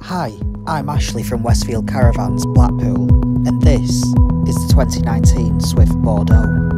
Hi, I'm Ashley from Westfield Caravans, Blackpool, and this is the 2019 Swift Bordeaux.